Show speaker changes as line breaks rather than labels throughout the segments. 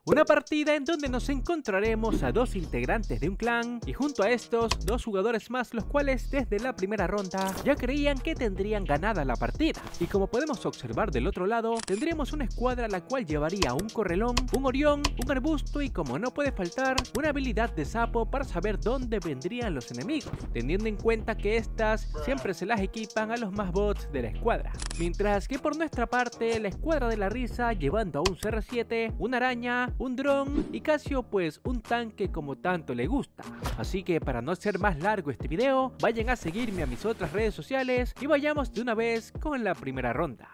Una partida en donde nos encontraremos a dos integrantes de un clan y junto a estos, dos jugadores más, los cuales desde la primera ronda ya creían que tendrían ganada la partida. Y como podemos observar del otro lado, tendremos una escuadra la cual llevaría un correlón, un orión, un arbusto y como no puede faltar, una habilidad de sapo para saber dónde vendrían los enemigos, teniendo en cuenta que estas siempre se las equipan a los más bots de la escuadra. Mientras que por nuestra parte, la escuadra de la risa llevando a un CR7, una araña, un dron y Casio pues un tanque como tanto le gusta. Así que para no hacer más largo este video, vayan a seguirme a mis otras redes sociales y vayamos de una vez con la primera ronda,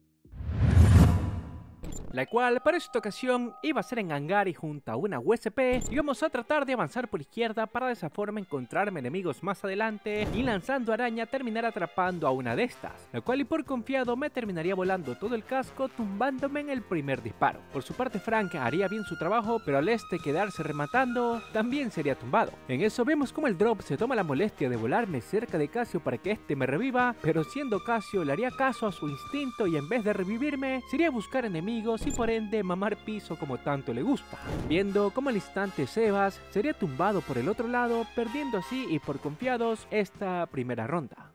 la cual para esta ocasión iba a ser en hangar y junto a una USP y vamos a tratar de avanzar por izquierda para de esa forma encontrarme enemigos más adelante y lanzando araña terminar atrapando a una de estas, la cual y por confiado me terminaría volando todo el casco tumbándome en el primer disparo. Por su parte Frank haría bien su trabajo, pero al quedarse rematando también sería tumbado. En eso vemos como el drop se toma la molestia de volarme cerca de Casio para que este me reviva, pero siendo Casio le haría caso a su instinto y en vez de revivirme sería buscar enemigos y por ende mamar piso como tanto le gusta, viendo como al instante Sebas sería tumbado por el otro lado, perdiendo así y por confiados esta primera ronda.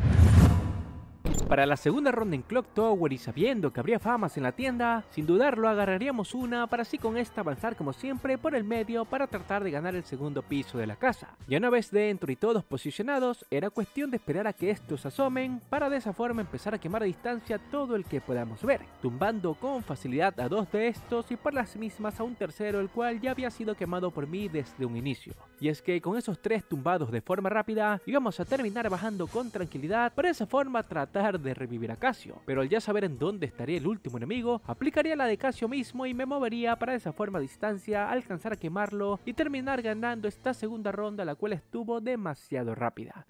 Para la segunda ronda en Clock Tower y sabiendo que habría famas en la tienda, sin dudarlo agarraríamos una para así con esta avanzar como siempre por el medio para tratar de ganar el segundo piso de la casa. Ya una vez dentro y todos posicionados, era cuestión de esperar a que estos asomen para de esa forma empezar a quemar a distancia todo el que podamos ver, tumbando con facilidad a dos de estos y por las mismas a un tercero el cual ya había sido quemado por mí desde un inicio. Y es que con esos tres tumbados de forma rápida íbamos a terminar bajando con tranquilidad para de esa forma tratar de revivir a Casio, pero al ya saber en dónde estaría el último enemigo, aplicaría la de Casio mismo y me movería para de esa forma a distancia, alcanzar a quemarlo y terminar ganando esta segunda ronda, la cual estuvo demasiado rápida.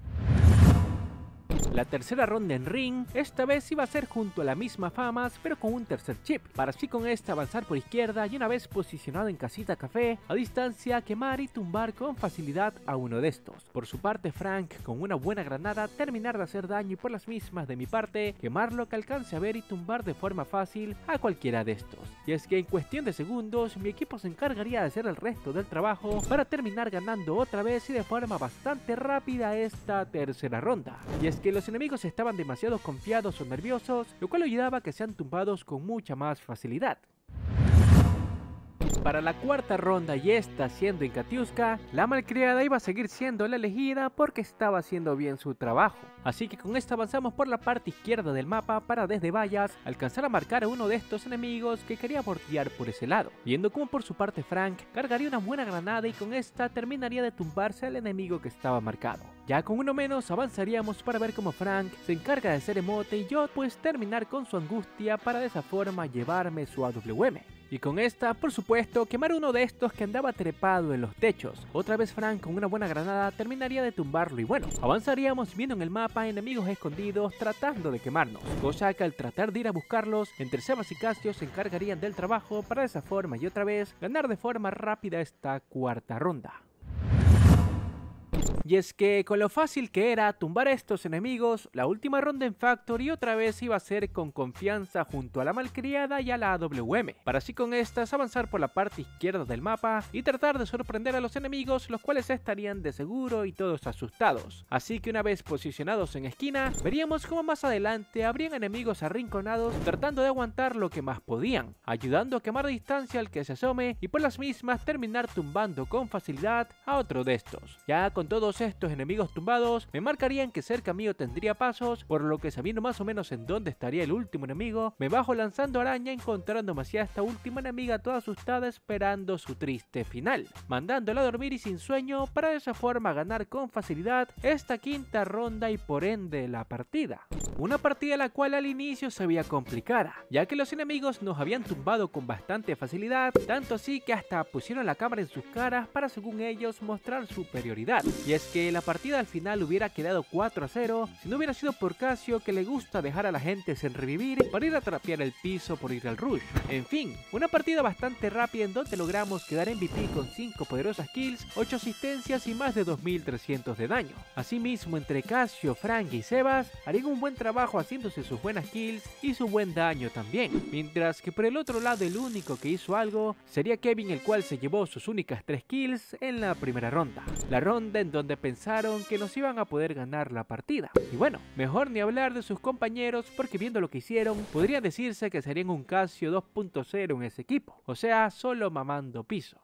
La tercera ronda en ring, esta vez iba a ser junto a la misma famas pero con un tercer chip, para así con esta avanzar por izquierda y una vez posicionado en casita café, a distancia quemar y tumbar con facilidad a uno de estos. Por su parte Frank con una buena granada terminar de hacer daño y por las mismas de mi parte quemarlo que alcance a ver y tumbar de forma fácil a cualquiera de estos. Y es que en cuestión de segundos mi equipo se encargaría de hacer el resto del trabajo para terminar ganando otra vez y de forma bastante rápida esta tercera ronda. Y es que los enemigos estaban demasiado confiados o nerviosos, lo cual ayudaba a que sean tumbados con mucha más facilidad. Para la cuarta ronda y esta siendo en Katiuska, la malcriada iba a seguir siendo la elegida porque estaba haciendo bien su trabajo. Así que con esta avanzamos por la parte izquierda del mapa para desde vallas alcanzar a marcar a uno de estos enemigos que quería bordear por ese lado, viendo como por su parte Frank cargaría una buena granada y con esta terminaría de tumbarse al enemigo que estaba marcado. Ya con uno menos avanzaríamos para ver cómo Frank se encarga de hacer emote y yo pues terminar con su angustia para de esa forma llevarme su AWM. Y con esta, por supuesto, quemar uno de estos que andaba trepado en los techos. Otra vez Frank con una buena granada terminaría de tumbarlo y bueno, avanzaríamos viendo en el mapa enemigos escondidos tratando de quemarnos. Cosa que al tratar de ir a buscarlos, entre Sebas y Casio se encargarían del trabajo para de esa forma y otra vez ganar de forma rápida esta cuarta ronda. Y es que con lo fácil que era tumbar a estos enemigos, la última ronda en Factory otra vez iba a ser con confianza junto a la malcriada y a la AWM, para así con estas avanzar por la parte izquierda del mapa y tratar de sorprender a los enemigos, los cuales estarían de seguro y todos asustados. Así que una vez posicionados en esquina, veríamos como más adelante habrían enemigos arrinconados tratando de aguantar lo que más podían, ayudando a quemar a distancia al que se asome y por las mismas terminar tumbando con facilidad a otro de estos. Ya con todos estos enemigos tumbados, me marcarían que cerca mío tendría pasos, por lo que sabiendo más o menos en dónde estaría el último enemigo, me bajo lanzando araña encontrándome hacia esta última enemiga toda asustada esperando su triste final, mandándola a dormir y sin sueño para de esa forma ganar con facilidad esta quinta ronda y por ende la partida. Una partida la cual al inicio se veía complicada, ya que los enemigos nos habían tumbado con bastante facilidad, tanto así que hasta pusieron la cámara en sus caras para según ellos mostrar superioridad. Y es es que la partida al final hubiera quedado 4-0 si no hubiera sido por Casio, que le gusta dejar a la gente sin revivir para ir a trapear el piso por ir al rush. En fin, una partida bastante rápida en donde logramos quedar MVP con 5 poderosas kills, 8 asistencias y más de 2300 de daño. Asimismo, entre Casio, Frank y Sebas harían un buen trabajo haciéndose sus buenas kills y su buen daño también, mientras que por el otro lado el único que hizo algo sería Kevin, el cual se llevó sus únicas 3 kills en la primera ronda, la ronda en donde pensaron que nos iban a poder ganar la partida. Y bueno, mejor ni hablar de sus compañeros, porque viendo lo que hicieron, podría decirse que serían un Casio 2.0 en ese equipo, o sea, solo mamando piso.